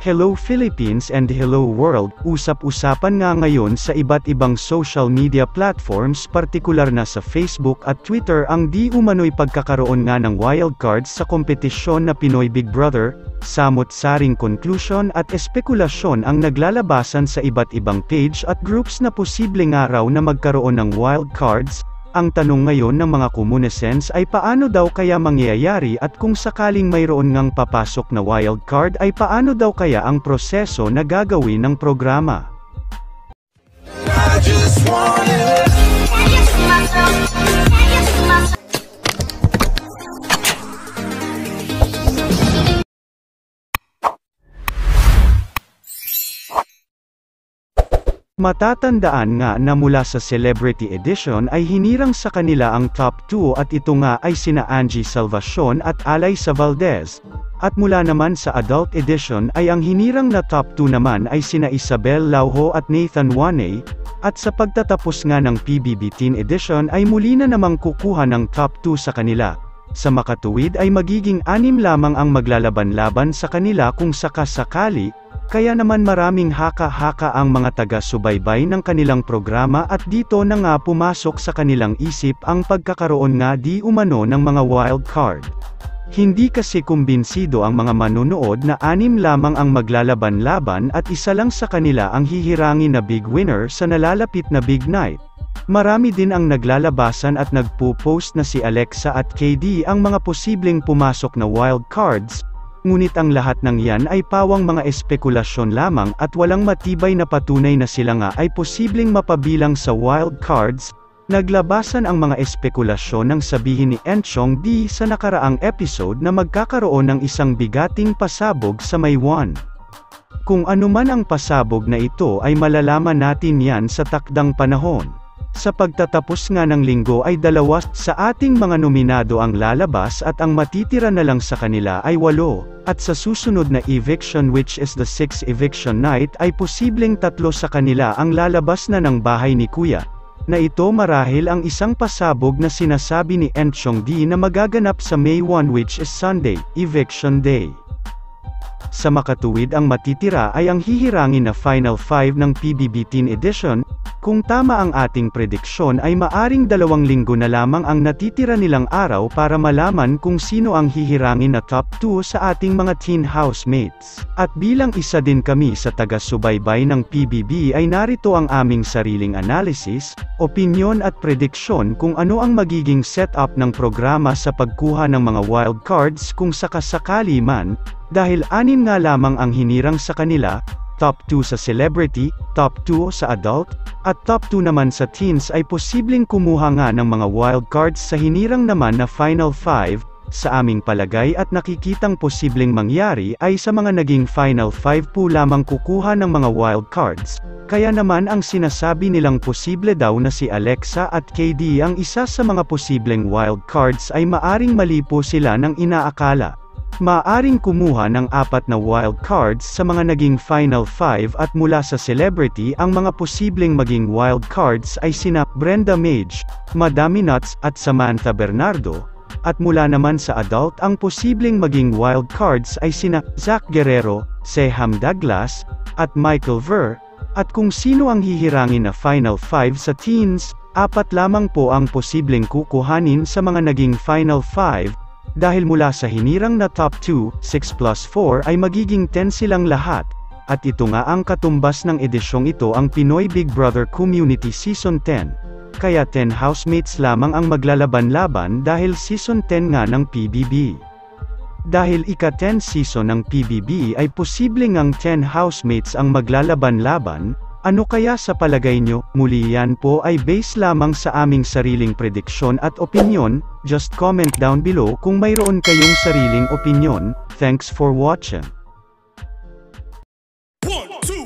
Hello Philippines and hello world, usap-usapan nga ngayon sa iba't ibang social media platforms partikular na sa Facebook at Twitter ang di umano'y pagkakaroon nga ng wildcards sa kompetisyon na Pinoy Big Brother, samot-saring konklusyon at espekulasyon ang naglalabasan sa iba't ibang page at groups na posibleng araw na magkaroon ng wildcards. Ang tanong ngayon ng mga komunesens ay paano daw kaya mangyayari at kung sakaling mayroon ngang papasok na wildcard ay paano daw kaya ang proseso na gagawin ng programa. Matatandaan nga na mula sa Celebrity Edition ay hinirang sa kanila ang top 2 at ito nga ay sina Angie Salvacion at Alaysa Valdez. At mula naman sa Adult Edition ay ang hinirang na top 2 naman ay sina Isabel Lauho at Nathan Wanay, at sa pagtatapos nga ng PBB Teen Edition ay muli na namang kukuha ng top 2 sa kanila. Sa makatuwid ay magiging 6 lamang ang maglalaban-laban sa kanila kung sakasakali. Kaya naman maraming haka-haka ang mga taga-subaybay ng kanilang programa at dito na nga pumasok sa kanilang isip ang pagkakaroon nga di umano ng mga wild card. Hindi kasi kumbinsido ang mga manonood na 6 lamang ang maglalaban-laban at isa lang sa kanila ang hihirangin na big winner sa nalalapit na big night. Marami din ang naglalabasan at nagpo-post na si Alexa at KD ang mga posibleng pumasok na wild cards. Ngunit ang lahat ng yan ay pawang mga espekulasyon lamang at walang matibay na patunay na sila nga ay posibleng mapabilang sa wild cards. Naglabasan ang mga espekulasyon nang sabihin ni Enchong D sa nakaraang episode na magkakaroon ng isang bigating pasabog sa May 1. Kung anuman ang pasabog na ito ay malalaman natin yan sa takdang panahon. Sa pagtatapos nga ng linggo ay 2 sa ating mga nominado ang lalabas at ang matitira na lang sa kanila ay 8, at sa susunod na eviction which is the 6th eviction night ay posibleng 3 sa kanila ang lalabas na ng bahay ni Kuya. Na ito marahil ang isang pasabog na sinasabi ni Enchong D na magaganap sa May 1 which is Sunday, eviction day. Sa makatuwid ang matitira ay ang hihirangin na Final 5 ng PBB Teen Edition. Kung tama ang ating prediksyon ay maaring 2 linggo na lamang ang natitira nilang araw para malaman kung sino ang hihirangin na top 2 sa ating mga teen housemates. At bilang isa din kami sa taga-subaybay ng PBB ay narito ang aming sariling analysis, opinyon at prediksyon kung ano ang magiging setup ng programa sa pagkuha ng mga wild cards kung sakasakali man, dahil 6 nga lamang ang hinirang sa kanila. Top 2 sa celebrity, top 2 sa adult, at top 2 naman sa teens ay posibleng kumuha nga ng mga wild cards sa hinirang naman na Final 5, sa aming palagay at nakikitang posibleng mangyari ay sa mga naging Final 5 po lamang kukuha ng mga wild cards. Kaya naman ang sinasabi nilang posible daw na si Alexa at KD ang isa sa mga posibleng wild cards ay maaring mali po sila ng inaakala. Maaring kumuha ng 4 na wild cards sa mga naging Final 5 at mula sa celebrity ang mga posibleng maging wild cards ay sina Brenda Mage, Madami Nuts at Samantha Bernardo, at mula naman sa adult ang posibleng maging wild cards ay sina Zach Guerrero, Seham Douglas, at Michael Ver, at kung sino ang hihirangin na Final 5 sa teens, 4 lamang po ang posibleng kukuhanin sa mga naging Final 5, dahil mula sa hinirang na top 2, 6 plus 4 ay magiging 10 silang lahat, at ito nga ang katumbas ng edisyong ito ang Pinoy Big Brother Community Season 10. Kaya 10 housemates lamang ang maglalaban-laban dahil Season 10 nga ng PBB. Dahil ika-10 season ng PBB ay posibleng ang 10 housemates ang maglalaban-laban. Ano kaya sa palagay nyo? Muli yan po ay base lamang sa aming sariling prediksyon at opinyon. Just comment down below kung mayroon kayong sariling opinyon. Thanks for watching. 1, 2